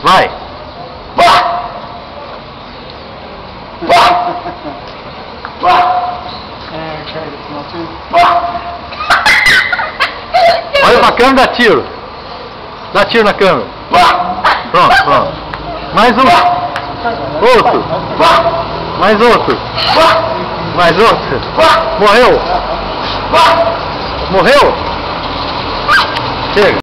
Vai! Olha pra câmera e dá tiro. Dá tiro na câmera. Pronto, pronto. Mais um. Outro. Mais outro. Mais outro. Morreu. Morreu? Chega.